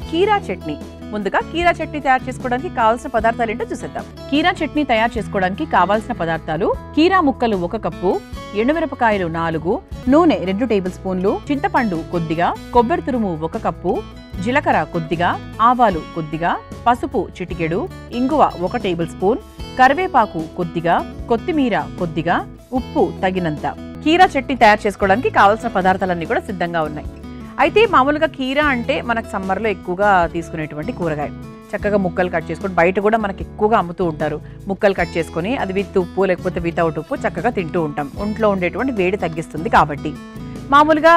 కీరా చట్నీ. ముందుగా కీరా చట్నీ తయారు చేసుకోవడానికి కావాల్సిన పదార్థాలు ఏంటో చూసేద్దాం. కీరా చట్నీ తయారు చేసుకోవడానికి కావాల్సిన పదార్థాలు: కీరా ముక్కలు 1 కప్పు, ఎండుమిరపకాయలు 4, నూనె 2 టేబుల్ స్పూన్లు, చింతపండు కొద్దిగా, కొబ్బరి తురుము 1 కప్పు, జీలకర్ర కొద్దిగా, ఆవాలు కొద్దిగా, పసుపు చిటికెడు, ఇంగువ 1 టేబుల్ స్పూన్, కరివేపాకు కొద్దిగా, కొత్తిమీర కొద్దిగా, ఉప్పు తగినంత. కీరా చట్నీ తయారు చేసుకోవడానికి కావాల్సిన పదార్థాలన్నీ కూడా సిద్ధంగా ఉన్నాయి. అయితే మామూలుగా కీరా అంటే మనకు సమ్మర్లో ఎక్కువగా తీసుకునేటువంటి కూరగాయ. చక్కగా ముక్కలు కట్ చేసుకొని, బయట కూడా మనకి ఎక్కువగా అమ్ముతూ ఉంటారు. ముక్కలు కట్ చేసుకొని అది విత్ ఉప్పు లేకపోతే వితౌట్ ఉప్పు చక్కగా తింటూ ఉంటాం. ఒంట్లో ఉండేటువంటి వేడి తగ్గిస్తుంది కాబట్టి. మామూలుగా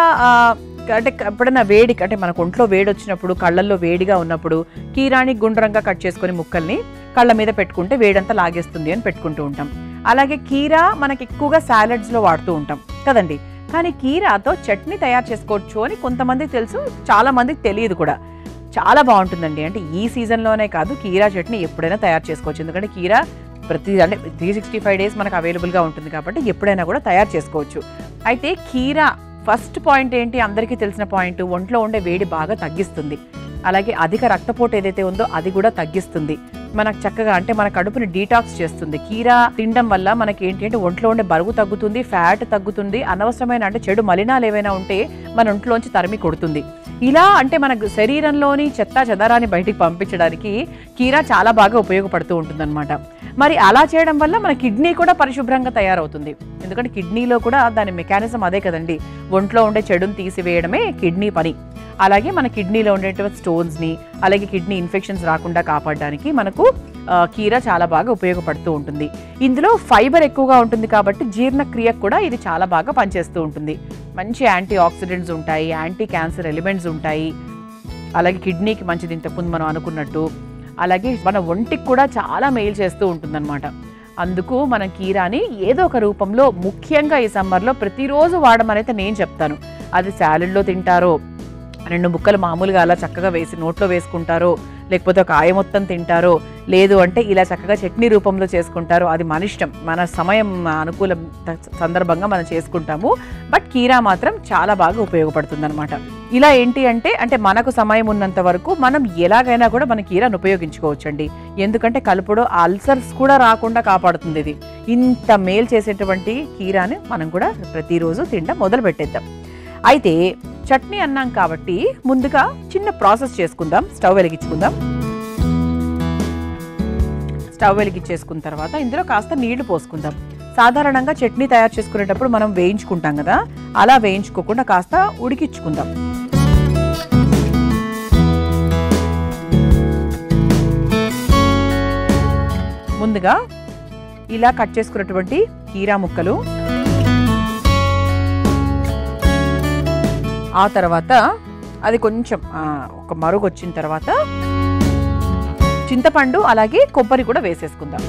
అంటే ఎప్పుడైనా వేడి అంటే మనకు ఒంట్లో వేడి వచ్చినప్పుడు, కళ్ళల్లో వేడిగా ఉన్నప్పుడు కీరాని గుండ్రంగా కట్ చేసుకొని ముక్కల్ని కళ్ళ మీద పెట్టుకుంటే వేడంతా లాగేస్తుంది అని పెట్టుకుంటూ ఉంటాం. అలాగే కీరా మనకి ఎక్కువగా సాలడ్స్లో వాడుతూ ఉంటాం కదండి. కానీ కీరాతో చట్నీ తయారు చేసుకోవచ్చు అని కొంతమందికి తెలుసు, చాలా మందికి తెలియదు కూడా. చాలా బాగుంటుందండి. అంటే ఈ సీజన్లోనే కాదు, కీరా చట్నీ ఎప్పుడైనా తయారు చేసుకోవచ్చు. ఎందుకంటే కీరా అంటే 365 డేస్ మనకు అవైలబుల్గా ఉంటుంది కాబట్టి ఎప్పుడైనా కూడా తయారు చేసుకోవచ్చు. అయితే కీరా ఫస్ట్ పాయింట్ ఏంటి, అందరికీ తెలిసిన పాయింట్, ఒంట్లో ఉండే వేడి బాగా తగ్గిస్తుంది. అలాగే అధిక రక్తపోటు ఏదైతే ఉందో అది కూడా తగ్గిస్తుంది. మనకు చక్కగా అంటే మన కడుపుని డీటాక్స్ చేస్తుంది. కీరా తినడం వల్ల మనకి ఏంటి అంటే ఒంట్లో ఉండే బరువు తగ్గుతుంది, ఫ్యాట్ తగ్గుతుంది, అనవసరమైన అంటే చెడు మలినాలు ఏవైనా ఉంటే మన ఒంట్లోంచి తరిమి కొడుతుంది. ఇలా అంటే మన శరీరంలోని చెత్త చెదారాన్ని బయటికి పంపించడానికి కీరా చాలా బాగా ఉపయోగపడుతూ ఉంటుందన్నమాట. మరి అలా చేయడం వల్ల మన కిడ్నీ కూడా పరిశుభ్రంగా తయారవుతుంది. ఎందుకంటే కిడ్నీలో కూడా దాని మెకానిజం అదే కదండి, ఒంట్లో ఉండే చెడుని తీసివేయడమే కిడ్నీ పని. అలాగే మన కిడ్నీలో ఉండేటువంటి స్టోన్స్ని, అలాగే కిడ్నీ ఇన్ఫెక్షన్స్ రాకుండా కాపాడడానికి మనకు కీరా చాలా బాగా ఉపయోగపడుతూ ఉంటుంది. ఇందులో ఫైబర్ ఎక్కువగా ఉంటుంది కాబట్టి జీర్ణక్రియకు కూడా ఇది చాలా బాగా పనిచేస్తూ ఉంటుంది. మంచి యాంటీ ఆక్సిడెంట్స్ ఉంటాయి, యాంటీ క్యాన్సర్ ఎలిమెంట్స్ ఉంటాయి. అలాగే కిడ్నీకి మంచిది ఇంతకుముందు మనం అనుకున్నట్టు. అలాగే మన ఒంటికి కూడా చాలా మేలు చేస్తూ ఉంటుందన్నమాట. అందుకు మనం కీరాని ఏదో ఒక రూపంలో, ముఖ్యంగా ఈ సమ్మర్లో ప్రతిరోజు వాడమనైతే నేను చెప్తాను. అది సాలడ్లో తింటారో, 2 ముక్కలు మామూలుగా అలా చక్కగా వేసి నోట్లో వేసుకుంటారో, లేకపోతే ఒక ఆయ మొత్తం తింటారో, లేదు అంటే ఇలా చక్కగా చట్నీ రూపంలో చేసుకుంటారో, అది మన ఇష్టం. మన సమయం అనుకూల సందర్భంగా మనం చేసుకుంటాము. బట్ కీరా మాత్రం చాలా బాగా ఉపయోగపడుతుంది అనమాట. ఇలా ఏంటి అంటే మనకు సమయం ఉన్నంత వరకు మనం ఎలాగైనా కూడా మన కీరాను ఉపయోగించుకోవచ్చండి. ఎందుకంటే కలుపులో అల్సర్స్ కూడా రాకుండా కాపాడుతుంది ఇది. ఇంత మేలు చేసేటువంటి కీరాని మనం కూడా ప్రతిరోజు తినడం మొదలు పెట్టేద్దాం. అయితే చట్నీ అన్నాం కాబట్టి ముందుగా చిన్న ప్రాసెస్ చేసుకుందాం. స్టవ్ వెలిగించుకుందాం. స్టవ్ వెలిగించేసుకున్న తర్వాత ఇందులో కాస్త నీళ్లు పోసుకుందాం. సాధారణంగా చట్నీ తయారు చేసుకునేటప్పుడు మనం వేయించుకుంటాం కదా, అలా వేయించుకోకుండా కాస్త ఉడికించుకుందాం. ముందుగా ఇలా కట్ చేసుకున్నటువంటి కీరా ముక్కలు, ఆ తర్వాత అది కొంచెం ఒక మరుగు వచ్చిన తర్వాత చింతపండు అలాగే కొబ్బరి కూడా వేసేసుకుందాం.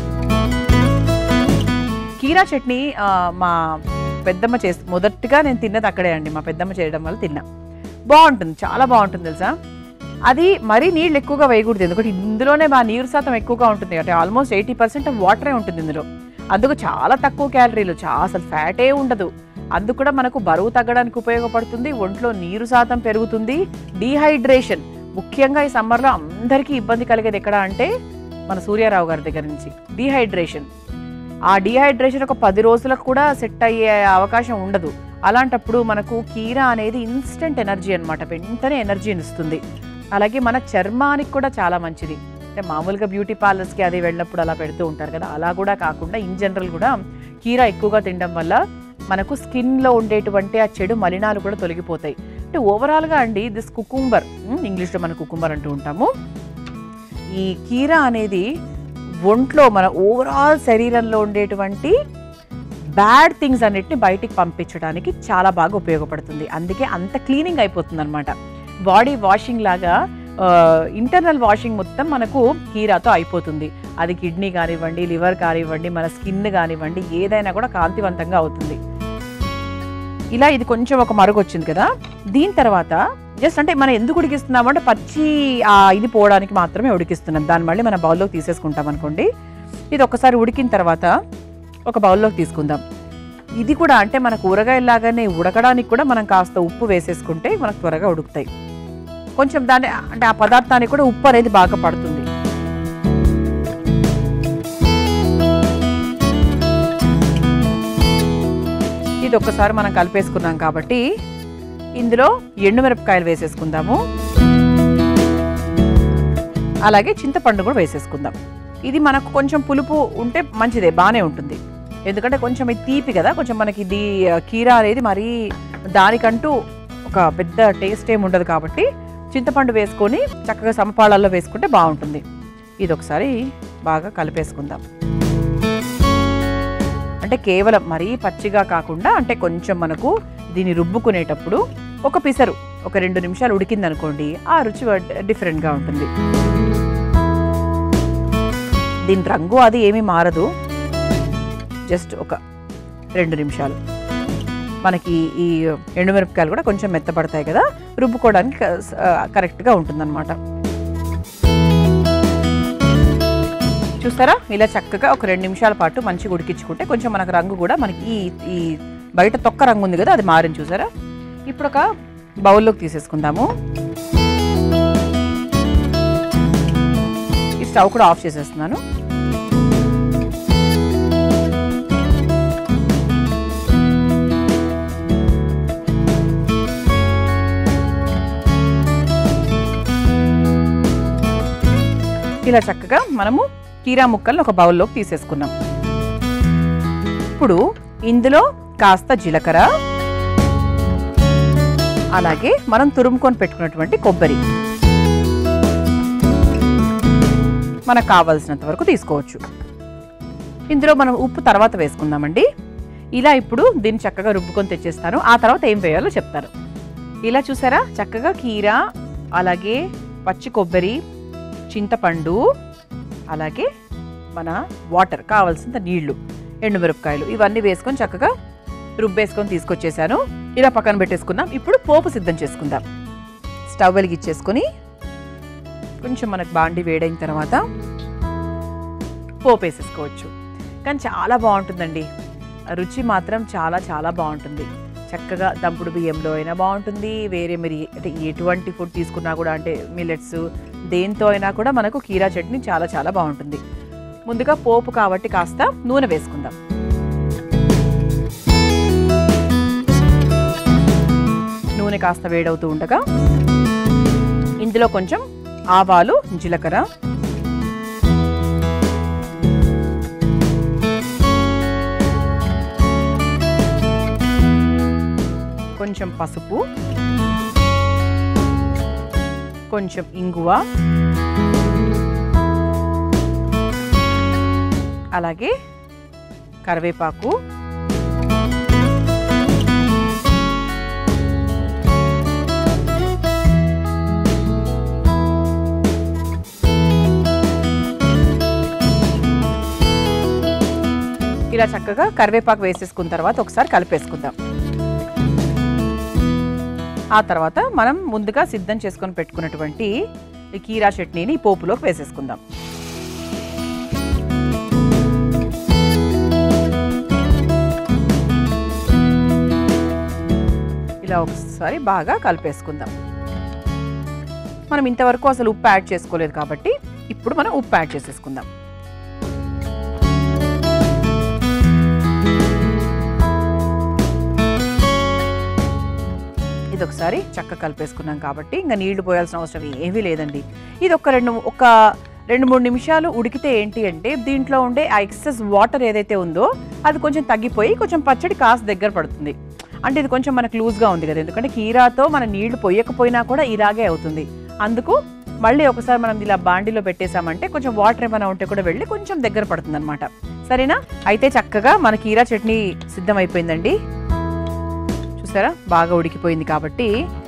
కీరా చట్నీ మా పెద్దమ్మ మొదటిగా నేను తిన్నది అక్కడే అండి. మా పెద్దమ్మ చేయడం వల్ల తిన్నా. బాగుంటుంది, చాలా బాగుంటుంది తెలుసా. అది మరీ నీళ్ళు ఎక్కువగా వేయకూడదు, ఎందుకంటే ఇందులోనే మా నీరు శాతం ఎక్కువగా ఉంటుంది. అంటే ఆల్మోస్ట్ 80% వాటరే ఉంటుంది ఇందులో. అందుకు చాలా తక్కువ క్యాలరీలు, అసలు ఫ్యాటే ఉండదు. అందుకు కూడా మనకు బరువు తగ్గడానికి ఉపయోగపడుతుంది, ఒంట్లో నీరు శాతం పెరుగుతుంది. డీహైడ్రేషన్ ముఖ్యంగా ఈ సమ్మర్లో అందరికీ ఇబ్బంది కలిగేది ఎక్కడ అంటే మన సూర్యారావు గారి దగ్గర నుంచి డీహైడ్రేషన్. ఆ డీహైడ్రేషన్ ఒక 10 రోజులకు కూడా సెట్ అయ్యే అవకాశం ఉండదు. అలాంటప్పుడు మనకు కీరా అనేది ఇన్స్టెంట్ ఎనర్జీ అనమాట, వెంటనే ఎనర్జీని ఇస్తుంది. అలాగే మన చర్మానికి కూడా చాలా మంచిది. అంటే మామూలుగా బ్యూటీ పార్లర్స్కి అది వెళ్ళినప్పుడు అలా పెడుతూ ఉంటారు కదా, అలా కూడా కాకుండా ఇన్ జనరల్ కూడా కీరా ఎక్కువగా తినడం వల్ల మనకు స్కిన్లో ఉండేటువంటి ఆ చెడు మలినాలు కూడా తొలగిపోతాయి. అంటే ఓవరాల్గా అండి దిస్ కుకుంబర్, ఇంగ్లీష్లో మనం కుకుంబర్ అంటూ ఉంటాము. ఈ కీరా అనేది ఒంట్లో మన ఓవరాల్ శరీరంలో ఉండేటువంటి బ్యాడ్ థింగ్స్ అన్నిటిని బయటికి పంపించడానికి చాలా బాగా ఉపయోగపడుతుంది. అందుకే అంత క్లీనింగ్ అయిపోతుంది అనమాట. బాడీ వాషింగ్ లాగా ఇంటర్నల్ వాషింగ్ మొత్తం మనకు కీరాతో అయిపోతుంది. అది కిడ్నీ కానివ్వండి, లివర్ కానివ్వండి, మన స్కిన్ కానివ్వండి, ఏదైనా కూడా కాంతివంతంగా అవుతుంది. ఇలా ఇది కొంచెం ఒక మరుగు వచ్చింది కదా, దీని తర్వాత జస్ట్ అంటే మనం ఎందుకు ఉడికిస్తున్నాము అంటే పచ్చి ఇది పోవడానికి మాత్రమే ఉడికిస్తున్నాం. దాన్ని మళ్ళీ మన బౌల్లోకి తీసేసుకుంటాం అనుకోండి. ఇది ఒకసారి ఉడికిన తర్వాత ఒక బౌల్లోకి తీసుకుందాం. ఇది కూడా అంటే మన కూరగాయలాగానే ఉడకడానికి కూడా మనం కాస్త ఉప్పు వేసేసుకుంటే మనకు త్వరగా ఉడుకుతాయి. కొంచెం దాన్ని అంటే ఆ పదార్థానికి కూడా ఉప్పు అనేది బాగా పడుతుంది. ఇది ఒక్కసారి మనం కలిపేసుకున్నాం కాబట్టి ఇందులో ఎండుమిరపకాయలు వేసేసుకుందాము. అలాగే చింతపండు కూడా వేసేసుకుందాం. ఇది మనకు కొంచెం పులుపు ఉంటే మంచిదే, బాగానే ఉంటుంది. ఎందుకంటే కొంచెం ఇది తీపి కదా, కొంచెం మనకి ఇది కీరా అనేది మరీ దానికంటూ ఒక పెద్ద టేస్ట్ ఏమి ఉండదు కాబట్టి చింతపండు వేసుకొని చక్కగా సమపాళాల్లో వేసుకుంటే బాగుంటుంది. ఇది ఒకసారి బాగా కలిపేసుకుందాం. అంటే కేవలం మరీ పచ్చిగా కాకుండా అంటే కొంచెం మనకు దీన్ని రుబ్బుకునేటప్పుడు ఒక పిసరు ఒక 2 నిమిషాలు ఉడికిందనుకోండి, ఆ రుచి డిఫరెంట్గా ఉంటుంది. దీని రంగు అది ఏమీ మారదు, జస్ట్ ఒక 2 నిమిషాలు. మనకి ఈ ఎండుమిరపకాయలు కూడా కొంచెం మెత్తపడతాయి కదా, రుబ్బుకోవడానికి కరెక్ట్గా ఉంటుందన్నమాట. చూస్తారా, ఇలా చక్కగా ఒక 2 నిమిషాల పాటు మంచిగా ఉడికించుకుంటే కొంచెం మనకు రంగు కూడా మనకి ఈ బయట తొక్క రంగు ఉంది కదా, అది మారింది. చూసారా, ఇప్పుడు ఒక బౌల్లోకి తీసేసుకుందాము. ఈ స్టవ్ కూడా ఆఫ్ చేసేస్తున్నాను. ఇలా చక్కగా మనము కీరా ముక్కలను ఒక బౌల్లోకి తీసేసుకున్నాం. ఇప్పుడు ఇందులో కాస్త జీలకర్ర, అలాగే మనం తురుముకొని పెట్టుకున్నటువంటి కొబ్బరి మనకు కావాల్సినంత వరకు తీసుకోవచ్చు. ఇందులో మనం ఉప్పు తర్వాత వేసుకుందామండి. ఇలా ఇప్పుడు దీన్ని చక్కగా రుబ్బుకొని తెచ్చేస్తాను. ఆ తర్వాత ఏం వేయాలో చెప్తాను. ఇలా చూసారా, చక్కగా కీరా, అలాగే పచ్చి కొబ్బరి, చింతపండు, అలాగే మన వాటర్, కావాల్సినంత నీళ్లు, ఎండుమిరపకాయలు ఇవన్నీ వేసుకొని చక్కగా రుబ్బేసుకొని తీసుకొచ్చేసాను. ఇలా పక్కన పెట్టేసుకుందాం. ఇప్పుడు పోపు సిద్ధం చేసుకుందాం. స్టవ్ వెలిగించేసుకొని కొంచెం మనకు బాండి వేడైన తర్వాత పోపు వేసేసుకోవచ్చు. కానీ చాలా బాగుంటుందండి, రుచి మాత్రం చాలా చాలా బాగుంటుంది. చక్కగా దంపుడు బియ్యంలో అయినా బాగుంటుంది, వేరే మీరు అంటే ఎటువంటి ఫుడ్ తీసుకున్నా కూడా, అంటే మిల్లెట్స్ దేంతో అయినా కూడా మనకు కీరా చట్నీ చాలా చాలా బాగుంటుంది. ముందుగా పోపు కాబట్టి కాస్త నూనె వేసుకుందాం. నూనె కాస్త వేడవుతూ ఉండగా ఇందులో కొంచెం ఆవాలు, జీలకర్ర, కొంచెం పసుపు, కొంచెం ఇంగువ, అలాగే కరివేపాకు, ఇలా చక్కగా కరివేపాకు వేసేసుకున్న తర్వాత ఒకసారి కలిపేసుకుందాం. ఆ తర్వాత మనం ముందుగా సిద్ధం చేసుకొని పెట్టుకున్నటువంటి ఈ కీరా చట్నీని పోపులోకి వేసేసుకుందాం. ఇలా ఒకసారి బాగా కలిపేసుకుందాం. మనం ఇంతవరకు అసలు ఉప్పు యాడ్ చేసుకోలేదు కాబట్టి ఇప్పుడు మనం ఉప్పు యాడ్ చేసేసుకుందాం. ఇది ఒకసారి చక్కగా కలిపేసుకున్నాం కాబట్టి ఇంకా నీళ్లు పోయాల్సిన అవసరం ఏమీ లేదండి. ఇది ఒక 2-3 నిమిషాలు ఉడికితే ఏంటి అంటే దీంట్లో ఉండే ఆ ఎక్సెస్ వాటర్ ఏదైతే ఉందో అది కొంచెం తగ్గిపోయి కొంచెం పచ్చడి కాస్త దగ్గర పడుతుంది. అంటే ఇది కొంచెం మనకు లూజ్గా ఉంది కదా, ఎందుకంటే కీరాతో మన నీళ్లు పోయకపోయినా కూడా ఇలాగే అవుతుంది. అందుకు మళ్ళీ ఒకసారి మనం ఇలా బాండిలో పెట్టేసామంటే కొంచెం వాటర్ ఏమైనా ఉంటే కూడా వెళ్ళి కొంచెం దగ్గర పడుతుంది అనమాట. సరేనా, అయితే చక్కగా మన కీరా చట్నీ సిద్ధం అయిపోయిందండి. చూసారా, బాగా ఉడికిపోయింది కాబట్టి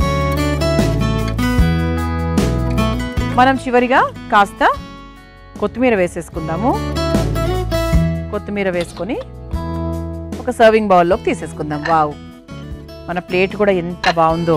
మనం చివరిగా కాస్త కొత్తిమీర వేసేసుకుందాము. కొత్తిమీర వేసుకొని ఒక సర్వింగ్ బౌల్లోకి తీసేసుకుందాం. వావ్, మన ప్లేట్ కూడా ఎంత బాగుందో.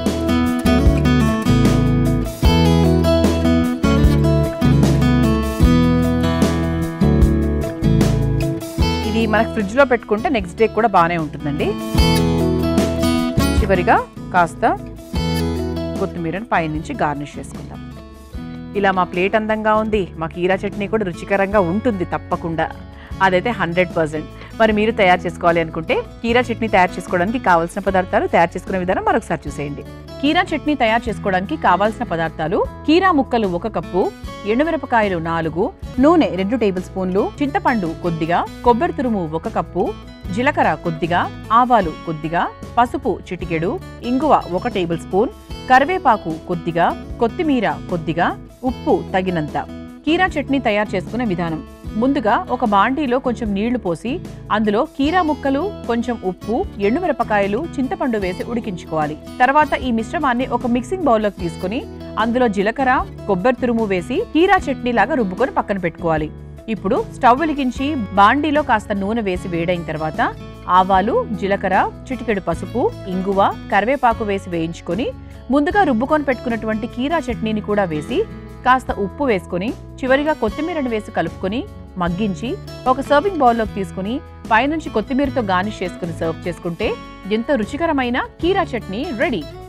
ఇది మనకు ఫ్రిడ్జ్లో పెట్టుకుంటే నెక్స్ట్ డే కూడా బాగానే ఉంటుందండి. చివరిగా కాస్త కొత్తిమీరను పైనుంచి గార్నిష్ చేసుకుందాం. ఇలా మా ప్లేట్ అందంగా ఉంది. మా కీరా చట్నీ కూడా రుచికరంగా ఉంటుంది తప్పకుండా, అదైతే 100%. మరి మీరు తయారు చేసుకోవాలి అనుకుంటే కీరా చట్నీ తయారు చేసుకోవడానికి కావాల్సిన పదార్థాలు, తయారు చేసుకునే విధానం మరొకసారి చూసేయండి. కీరా చట్నీ తయారు చేసుకోవడానికి కావాల్సిన పదార్థాలు: కీరా ముక్కలు 1 కప్పు, ఎండుమిరపకాయలు 4, నూనె 2 టేబుల్ స్పూన్లు, చింతపండు కొద్దిగా, కొబ్బరి తురుము 1 కప్పు, జీలకర్ర కొద్దిగా, ఆవాలు కొద్దిగా, పసుపు చిటికెడు, ఇంగువ 1 టేబుల్ స్పూన్, కరివేపాకు కొద్దిగా, కొత్తిమీర కొద్దిగా, ఉప్పు తగినంత. కీరా చట్నీ తయారు చేసుకునే విధానం: ముందుగా ఒక బాండీలో కొంచెం నీళ్లు పోసి అందులో కీరా ముక్కలు, కొంచెం ఉప్పు, ఎండుమిరపకాయలు, చింతపండు వేసి ఉడికించుకోవాలి. తర్వాత ఈ మిశ్రమాన్ని ఒక మిక్సింగ్ బౌల్లోకి తీసుకుని అందులో జీలకర్ర, కొబ్బరి తురుము వేసి కీరా చట్నీ లాగా రుబ్బుకొని పక్కన పెట్టుకోవాలి. ఇప్పుడు స్టవ్ వెలిగించి బాండీలో కాస్త నూనె వేసి వేడైన తర్వాత ఆవాలు, జీలకర్ర, చిటికెడు పసుపు, ఇంగువ, కరివేపాకు వేసి వేయించుకొని ముందుగా రుబ్బుకొని పెట్టుకున్నటువంటి కీరా చట్నీని కూడా వేసి కాస్త ఉప్పు వేసుకొని చివరిగా కొత్తిమీరను వేసి కలుపుకొని మగ్గించి ఒక సర్వింగ్ బౌల్లోకి తీసుకుని పైనుంచి కొత్తిమీరతో గార్నిష్ చేసుకుని సర్వ్ చేసుకుంటే ఎంతో రుచికరమైన కీరా చట్నీ రెడీ.